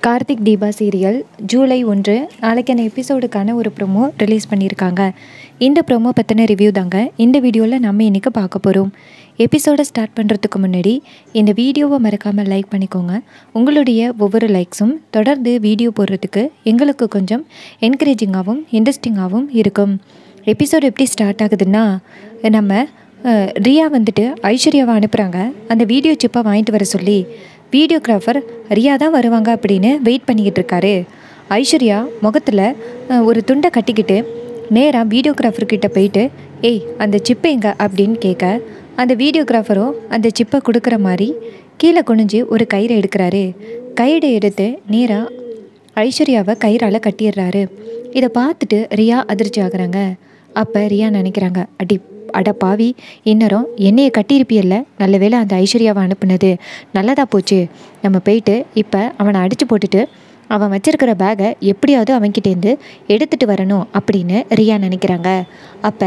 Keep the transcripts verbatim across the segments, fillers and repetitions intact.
Karthik Deepa serial July ஒன்று நாளைக்கான எபிசோடுக்கான ஒரு ப்ரோமோ ரிலீஸ் பண்ணியிருக்காங்க. இந்த ப்ரோமோ பற்றின ரிவ்யூ தாங்க இந்த வீடியோவில் நம்ம இன்றைக்கி பார்க்க போகிறோம். எபிசோடை ஸ்டார்ட் பண்ணுறதுக்கு முன்னாடி இந்த வீடியோவை மறக்காமல் லைக் பண்ணிக்கோங்க. உங்களுடைய ஒவ்வொரு லைக்ஸும் தொடர்ந்து வீடியோ போடுறதுக்கு எங்களுக்கு கொஞ்சம் என்கரேஜிங்காகவும் இன்ட்ரெஸ்டிங்காகவும் இருக்கும். எபிசோடு எப்படி ஸ்டார்ட் ஆகுதுன்னா, நம்ம ரியா வந்துட்டு ஐஸ்வர்யாவை அனுப்புகிறாங்க. அந்த வீடியோ சிப்பை வாங்கிட்டு வர சொல்லி வீடியோகிராஃபர் ரியா தான் வருவாங்க அப்படின்னு வெயிட் பண்ணிக்கிட்டு இருக்காரு. ஐஸ்வர்யா முகத்தில் ஒரு துண்டை கட்டிக்கிட்டு நேராக வீடியோகிராஃபர்கிட்ட போயிட்டு, ஏய் அந்த சிப்பை எங்க அப்படின்னு கேட்க, அந்த வீடியோகிராஃபரும் அந்த சிப்பை கொடுக்குற மாதிரி கீழே குனிஞ்சு ஒரு கயிறை எடுக்கிறாரு. கயிறை எடுத்து நேராக ஐஸ்வர்யாவை கயிறால் கட்டிடுறாரு. இதை பார்த்துட்டு ரியா அதிர்ச்சி ஆகுறாங்க. அப்போ ரியா நினைக்கிறாங்க, அடி அட பாவி, இன்னரும் என்னையை கட்டியிருப்பியல்ல, நல்ல வேளை அந்த ஐஸ்வர்யாவை அனுப்புனது நல்லதாக போச்சு. நம்ம போயிட்டு இப்போ அவனை அடித்து போட்டுட்டு அவன் வச்சிருக்கிற பேகை எப்படியாவது அவன்கிட்டேருந்து எடுத்துகிட்டு வரணும் அப்படின்னு ரியா நினைக்கிறாங்க. அப்போ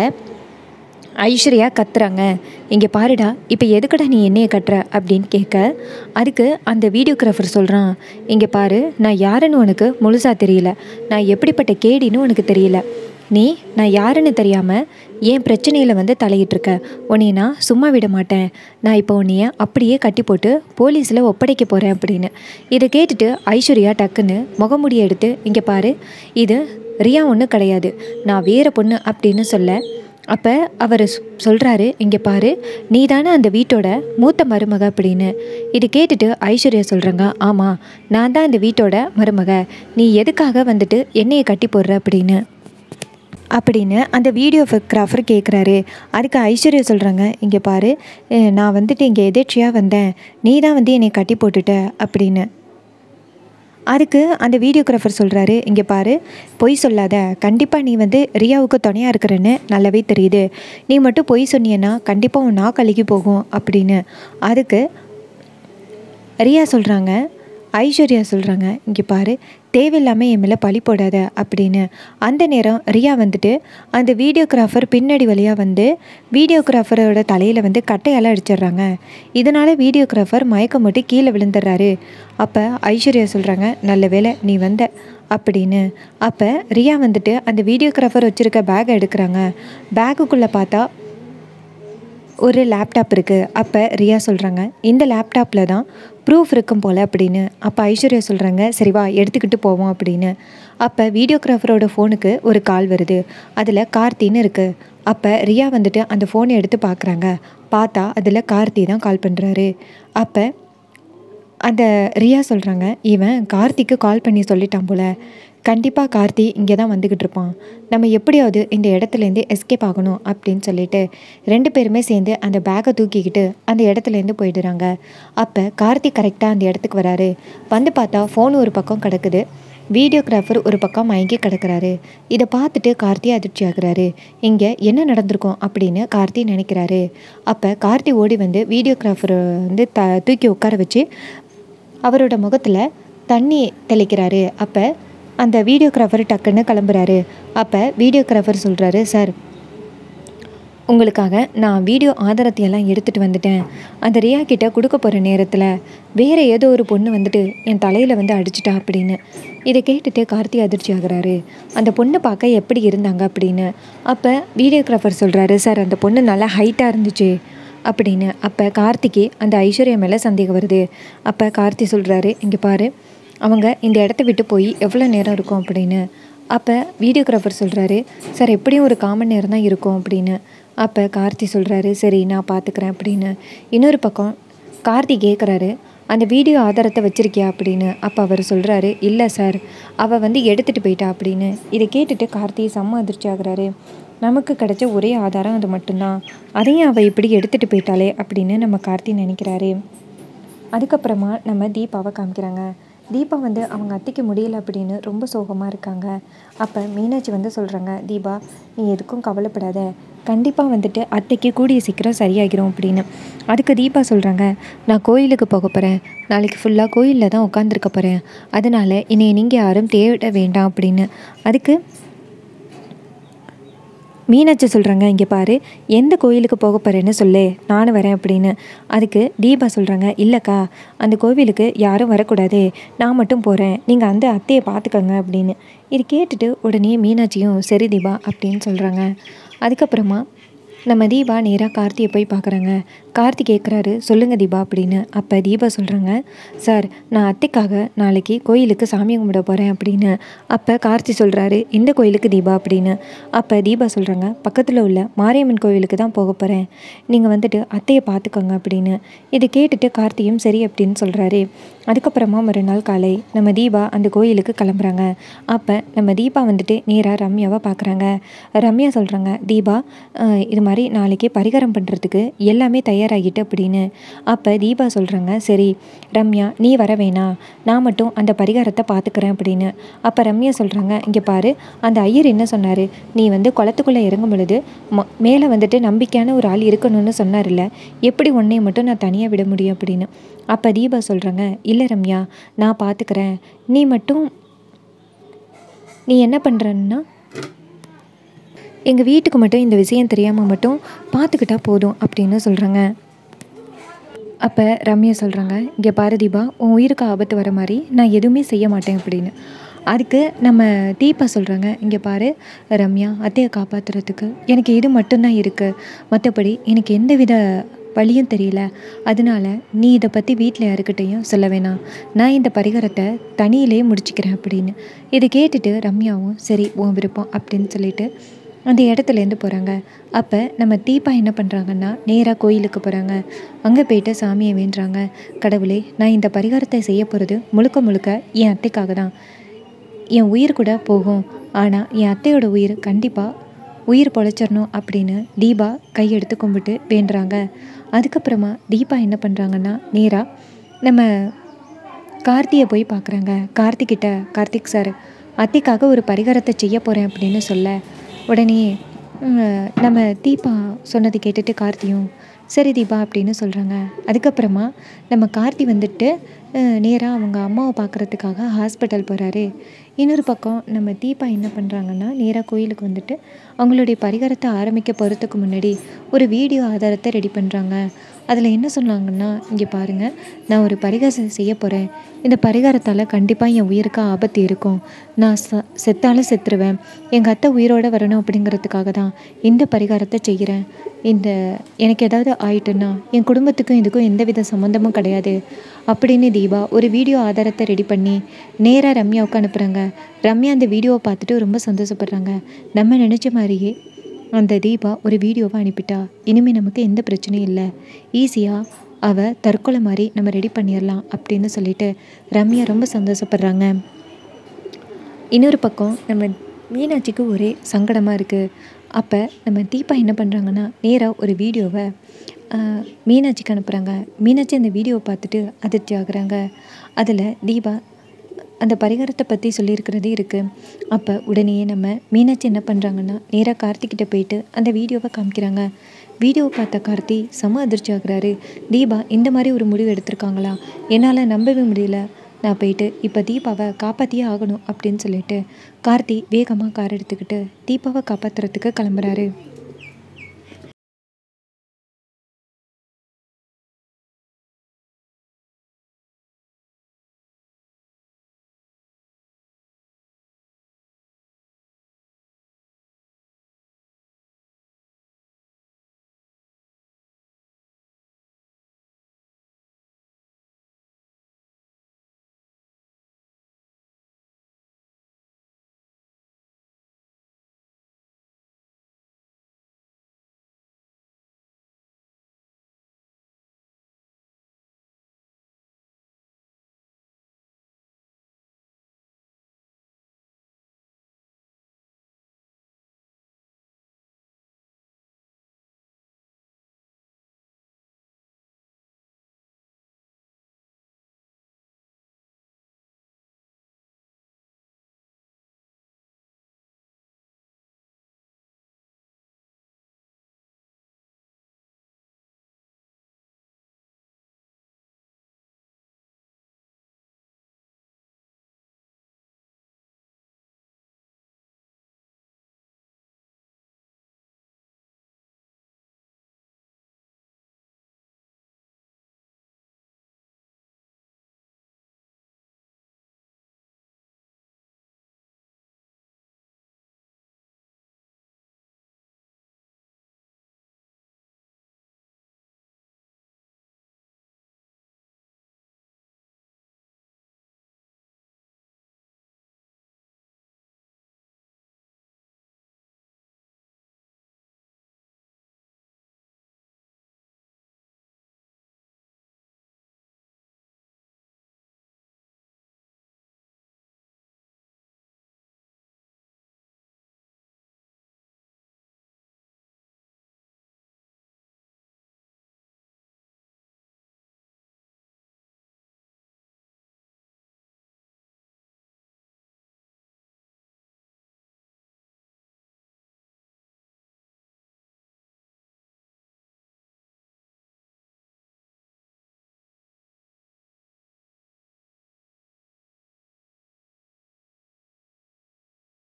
ஐஸ்வர்யா கத்துறாங்க, இங்கே பாருடா, இப்போ எதுக்கடா நீ என்னையை கட்டுற அப்படின்னு கேட்க, அதுக்கு அந்த வீடியோகிராஃபர் சொல்கிறான், இங்கே பாரு, நான் யாருன்னு உனக்கு முழுசாக தெரியல, நான் எப்படிப்பட்ட கேடின்னு உனக்கு தெரியல. நீ நான் யாருன்னு தெரியாமல் என் பிரச்சனையில் வந்து தலையிட்ருக்க. உன்னைய நான் சும்மா விட மாட்டேன். நான் இப்போ உன்னைய அப்படியே கட்டி போட்டு போலீஸில் ஒப்படைக்க போகிறேன் அப்படின்னு. இதை கேட்டுட்டு ஐஸ்வர்யா டக்குன்னு முகமுடியை எடுத்து, இங்கே பாரு, இது ரியா ஒன்றும் கிடையாது, நான் வேறு பொண்ணு அப்படின்னு சொல்ல, அப்போ அவர் சொல்கிறாரு, இங்கே பாரு, நீ தானே அந்த வீட்டோட மூத்த மருமக அப்படின்னு. இது கேட்டுட்டு ஐஸ்வர்யா சொல்கிறாங்க, ஆமாம், நான் தான் அந்த வீட்டோட மருமக, நீ எதுக்காக வந்துட்டு என்னையை கட்டி போடுற அப்படின்னு அப்படின்னு அந்த வீடியோகிராஃபர் கேட்குறாரு. அதுக்கு ஐஸ்வர்யா சொல்கிறாங்க, இங்கே பாரு, நான் வந்துட்டு இங்கே எதேர்ச்சியாக வந்தேன், நீ தான் வந்து என்னை கட்டி போட்டுட்ட அப்படின்னு. அதுக்கு அந்த வீடியோகிராஃபர் சொல்கிறாரு, இங்கே பாரு, பொய் சொல்லாத, கண்டிப்பாக நீ வந்து ரியாவுக்கு துணையாக இருக்கிறன்னு நல்லாவே தெரியுது, நீ மட்டும் பொய் சொன்னியன்னா கண்டிப்பாக உன் நாக்கு அழுகி போகும் அப்படின்னு. அதுக்கு ரியா சொல்கிறாங்க, ஐஸ்வர்யா சொல்கிறாங்க, இங்கே பாரு, தேவையில்லாமல் என் மேலே பழி போடாத அப்படின்னு. அந்த நேரம் ரியா வந்துட்டு அந்த வீடியோகிராஃபர் பின்னாடி வழியாக வந்து வீடியோகிராஃபரோட தலையில் வந்து கட்டையால் அடிச்சிடுறாங்க. இதனால் வீடியோகிராஃபர் மயக்கம் போட்டு கீழே விழுந்துடுறாரு. அப்போ ஐஸ்வர்யா சொல்கிறாங்க, நல்ல வேளை நீ வந்த அப்படின்னு. அப்போ ரியா வந்துட்டு அந்த வீடியோகிராஃபர் வச்சுருக்க பேக்கை எடுக்கிறாங்க. பேக்குக்குள்ளே பார்த்தா ஒரு லேப்டாப் இருக்குது. அப்போ ரியா சொல்கிறாங்க, இந்த லேப்டாப்பில் தான் ப்ரூஃப் இருக்கும் போல் அப்படின்னு. அப்போ ஐஸ்வர்யா சொல்கிறாங்க, சரி வா எடுத்துக்கிட்டு போவோம் அப்படின்னு. அப்போ வீடியோகிராஃபரோட ஃபோனுக்கு ஒரு கால் வருது. அதில் கார்த்தின்னு இருக்குது. அப்போ ரியா வந்துட்டு அந்த ஃபோனை எடுத்து பார்க்குறாங்க. பார்த்தா அதில் கார்த்தி தான் கால் பண்ணுறாரு. அப்போ அந்த ரியா சொல்கிறாங்க, இவன் கார்த்திக்கு கால் பண்ணி சொல்லிட்டான் போல், கண்டிப்பாக கார்த்தி இங்கே தான் வந்துக்கிட்டு இருப்பான், நம்ம எப்படியாவது இந்த இடத்துலேருந்து எஸ்கேப் ஆகணும் அப்படின்னு சொல்லிட்டு ரெண்டு பேருமே சேர்ந்து அந்த பேக்கை தூக்கிக்கிட்டு அந்த இடத்துலேருந்து போயிடுறாங்க. அப்போ கார்த்தி கரெக்டாக அந்த இடத்துக்கு வராரு. வந்து பார்த்தா ஃபோன் ஒரு பக்கம் கிடக்குது, வீடியோகிராஃபர் ஒரு பக்கம் மயங்கி கிடக்கிறாரு. இதை பார்த்துட்டு கார்த்தி அதிர்ச்சி ஆகுறாரு. இங்கே என்ன நடந்திருக்கும் அப்படின்னு கார்த்தி நினைக்கிறாரு. அப்போ கார்த்தி ஓடி வந்து வீடியோகிராஃபரை வந்து த தூக்கி உட்கார வச்சு அவரோட முகத்தில் தண்ணி தெளிக்கிறாரு. அப்போ அந்த வீடியோகிராஃபர் டக்குன்னு கிளம்புறாரு. அப்போ வீடியோகிராஃபர் சொல்கிறாரு, சார், உங்களுக்காக நான் வீடியோ ஆதாரத்தையெல்லாம் எடுத்துகிட்டு வந்துட்டேன். அந்த ரியா கிட்ட கொடுக்க போகிற நேரத்தில் வேறு ஏதோ ஒரு பொண்ணு வந்துட்டு என் தலையில் வந்து அடிச்சிட்டா அப்படின்னு. இதை கேட்டுட்டு கார்த்தி அதிர்ச்சி ஆகுறாரு. அந்த பொண்ணு பார்க்க எப்படி இருந்தாங்க அப்படின்னு. அப்போ வீடியோகிராஃபர் சொல்கிறாரு, சார், அந்த பொண்ணு நல்லா ஹைட்டாக இருந்துச்சு அப்படின்னு. அப்போ கார்த்திக்கு அந்த ஐஸ்வர்யா மேலே சந்தேகம் வருது. அப்போ கார்த்தி சொல்கிறாரு, இங்கே பாரு, அவங்க இந்த இடத்த விட்டு போய் எவ்வளோ நேரம் இருக்கும் அப்படின்னு. அப்போ வீடியோகிராஃபர் சொல்கிறாரு, சார், எப்படியும் ஒரு காமன் நேரம் தான் இருக்கும் அப்படின்னு. அப்போ கார்த்தி சொல்கிறாரு, சரி நான் பார்த்துக்கிறேன் அப்படின்னு. இன்னொரு பக்கம் கார்த்தி கேட்குறாரு, அந்த வீடியோ ஆதாரத்தை வச்சுருக்கியா அப்படின்னு. அப்போ அவர் சொல்கிறாரு, இல்லை சார், அவள் வந்து எடுத்துகிட்டு போயிட்டா அப்படின்னு. இதை கேட்டுட்டு கார்த்தி செம்ம அதிர்ச்சி ஆகுறாரு. நமக்கு கிடைச்ச ஒரே ஆதாரம் அது மட்டும்தான், அதையும் அவள் இப்படி எடுத்துகிட்டு போயிட்டாளே அப்படின்னு நம்ம கார்த்தி நினைக்கிறாரு. அதுக்கப்புறமா நம்ம தீபாவை காமிக்கிறாங்க. தீபா வந்து அவங்க அத்தைக்கு முடியல அப்படின்னு ரொம்ப சோகமாக இருக்காங்க. அப்போ மீனாட்சி வந்து சொல்கிறாங்க, தீபா, நீ எதுக்கும் கவலைப்படாத, கண்டிப்பாக வந்துட்டு அத்தைக்கு கூடிய சீக்கிரம் சரியாகிரும் அப்படின்னு. அதுக்கு தீபா சொல்கிறாங்க, நான் கோயிலுக்கு போக போகிறேன், நாளைக்கு ஃபுல்லாக கோயிலில் தான் உட்காந்துருக்க போகிறேன், அதனால் என்னை நீங்கள் யாரும் தேட வேண்டாம் அப்படின்னு. அதுக்கு மீனாட்சி சொல்கிறாங்க, இங்கே பாரு, எந்த கோயிலுக்கு போக போகிறேன்னு சொல்லு, நானும் வரேன் அப்படின்னு. அதுக்கு தீபா சொல்கிறாங்க, இல்லைக்கா, அந்த கோவிலுக்கு யாரும் வரக்கூடாது, நான் மட்டும் போகிறேன், நீங்கள் அந்த அத்தையை பார்த்துக்கங்க அப்படின்னு. இது கேட்டுட்டு உடனே மீனாட்சியும் சரி தீபா அப்படின்னு சொல்கிறாங்க. அதுக்கப்புறமா நம்ம தீபா நேராக கார்த்தியை போய் பார்க்குறாங்க. கார்த்தி கேட்குறாரு, சொல்லுங்கள் தீபா அப்படின்னு. அப்போ தீபா சொல்கிறாங்க, சார், நான் அத்தைக்காக நாளைக்கு கோயிலுக்கு சாமி கும்பிட போகிறேன் அப்படின்னு. அப்போ கார்த்தி சொல்கிறாரு, இந்த கோயிலுக்கு தீபா அப்படின்னு. அப்போ தீபா சொல்கிறாங்க, பக்கத்தில் உள்ள மாரியம்மன் கோவிலுக்கு தான் போக போகிறேன், நீங்கள் வந்துட்டு அத்தையை பார்த்துக்கோங்க அப்படின்னு. இதை கேட்டுட்டு கார்த்தியும் சரி அப்படின்னு சொல்கிறாரு. அதுக்கப்புறமா மறுநாள் காலை நம்ம தீபா அந்த கோயிலுக்கு கிளம்புறாங்க. அப்போ நம்ம தீபா வந்துட்டு நேராக ரம்யாவை பார்க்குறாங்க. ரம்யா சொல்கிறாங்க, தீபா, இது மாதிரி நாளைக்கு பரிகாரம் பண்ணுறதுக்கு எல்லாமே தயாராகிட்டு அப்படின்னு. அப்போ தீபா சொல்கிறாங்க, சரி ரம்யா, நீ வர வேணாம், நான் மட்டும் அந்த பரிகாரத்தை பார்த்துக்கிறேன் அப்படின்னு. அப்போ ரம்யா சொல்கிறாங்க, இங்கே பாரு, அந்த ஐயர் என்ன சொன்னார், நீ வந்து குளத்துக்குள்ளே இறங்கும் பொழுது ம மேலே வந்துட்டு நம்பிக்கையான ஒரு ஆள் இருக்கணும்னு சொன்னார்ல, எப்படி உன்னையை மட்டும் நான் தனியாக விட முடியும் அப்படின்னு. அப்போ தீபா சொல்கிறாங்க, இல்லை ரம்யா, நான் பார்த்துக்கிறேன், நீ மட்டும் நீ என்ன பண்ணுறன்னா எங்கள் வீட்டுக்கு மட்டும் இந்த விஷயம் தெரியாமல் மட்டும் பார்த்துக்கிட்டா போதும் அப்படின்னு சொல்கிறாங்க. அப்போ ரம்யா சொல்கிறாங்க, இங்கே பாரு தீபா, உன் உயிருக்கு ஆபத்து வர மாதிரி நான் எதுவுமே செய்ய மாட்டேன் அப்படின்னு. அதுக்கு நம்ம தீபா சொல்கிறாங்க, இங்கே பாரு ரம்யா, அத்தையை காப்பாற்றுறதுக்கு எனக்கு இது மட்டும்தான் இருக்குது, மற்றபடி எனக்கு எந்த வித வழியும் தெரியல, அதனால நீ இதை பற்றி வீட்டில் யாருக்கிட்டையும் சொல்ல வேணாம், நான் இந்த பரிகாரத்தை தனியிலே முடிச்சுக்கிறேன் அப்படின்னு. இதை கேட்டுட்டு ரம்யாவும் சரி உன் விருப்பம் அப்படின்னு சொல்லிட்டு அந்த இடத்துலேருந்து போகிறாங்க. அப்போ நம்ம தீபா என்ன பண்ணுறாங்கன்னா நேராக கோயிலுக்கு போகிறாங்க. அங்கே போய்ட்டு சாமியை வேண்டுறாங்க, கடவுளே, நான் இந்த பரிகாரத்தை செய்ய போகிறது முழுக்க முழுக்க என் அத்தைக்காக தான், என் உயிர் கூட போகும், ஆனால் என் அத்தையோட உயிர் கண்டிப்பாக உயிர் பொழைச்சிடணும் அப்படின்னு தீபா கையெடுத்து கும்பிட்டு வேண்டுறாங்க. அதுக்கப்புறமா தீபா என்ன பண்ணுறாங்கன்னா நேராக நம்ம கார்த்தியை போய் பார்க்குறாங்க. கார்த்திக்கிட்ட, கார்த்திக் சார், அத்தைக்காக ஒரு பரிகாரத்தை செய்ய போகிறேன் அப்படின்னு சொல்ல உடனே நம்ம தீபா சொன்னதை கேட்டுட்டு கார்த்தியும் சரி தீபா அப்படின்னு சொல்கிறாங்க. அதுக்கப்புறமா நம்ம கார்த்தி வந்துட்டு நேராக அவங்க அம்மாவை பார்க்குறதுக்காக ஹாஸ்பிட்டல் போகிறாரு. இன்னொரு பக்கம் நம்ம தீபா என்ன பண்ணுறாங்கன்னா நேராக கோயிலுக்கு வந்துட்டு அவங்களுடைய பரிகாரத்தை ஆரம்பிக்க போகிறதுக்கு முன்னாடி ஒரு வீடியோ ஆதாரத்தை ரெடி பண்ணுறாங்க. அதில் என்ன சொன்னாங்கன்னா, இங்கே பாருங்கள், நான் ஒரு பரிகாரம் செய்ய போகிறேன், இந்த பரிகாரத்தால் கண்டிப்பாக என் உயிருக்கு ஆபத்து இருக்கும், நான் ச செத்தாலும் செத்துருவேன், எங்கள் அத்தை உயிரோடு வரணும் அப்படிங்கிறதுக்காக தான் இந்த பரிகாரத்தை செய்கிறேன், இந்த எனக்கு ஏதாவது ஆயிட்டுன்னா என் குடும்பத்துக்கும் இதுக்கும் எந்த வித சம்மந்தமும் கிடையாது அப்படின்னு தீபா ஒரு வீடியோ ஆதாரத்தை ரெடி பண்ணி நேராக ரம்யாவுக்கு அனுப்புகிறாங்க. ரம்யா அந்த வீடியோவை பார்த்துட்டு ரொம்ப சந்தோஷப்படுறாங்க. நம்ம நினச்ச மாதிரியே அந்த தீபா ஒரு வீடியோவை அனுப்பிட்டா, இனிமேல் நமக்கு எந்த பிரச்சனையும் இல்லை, ஈஸியாக அவள் தற்கொலை மாதிரி நம்ம ரெடி பண்ணிடலாம் அப்படின்னு சொல்லிட்டு ரம்யா ரொம்ப சந்தோஷப்படுறாங்க. இன்னொரு பக்கம் நம்ம மீனாட்சிக்கு ஒரே சங்கடமாக இருக்குது. அப்போ நம்ம தீபா என்ன பண்ணுறாங்கன்னா நேராக ஒரு வீடியோவை மீனாட்சிக்கு அனுப்புகிறாங்க. மீனாட்சி அந்த வீடியோவை பார்த்துட்டு அதிர்ச்சி ஆகுறாங்க. அதில் தீபா அந்த பரிகாரத்தை பற்றி சொல்லியிருக்கிறதே இருக்குது. அப்போ உடனே நம்ம மீனாட்சி என்ன பண்ணுறாங்கன்னா நேராக கார்த்திக்கிட்ட போயிட்டு அந்த வீடியோவை காமிக்கிறாங்க. வீடியோவை பார்த்த கார்த்தி செம அதிர்ச்சி ஆகுறாரு. தீபா இந்த மாதிரி ஒரு முடிவு எடுத்திருக்காங்களா, என்னால் நம்பவே முடியல, நான் போயிட்டு இப்போ தீபாவை காப்பாற்றியே ஆகணும் அப்படின்னு சொல்லிட்டு கார்த்தி வேகமாக கார் எடுத்துக்கிட்டு தீபாவை காப்பாற்றுறதுக்கு கிளம்புறாரு.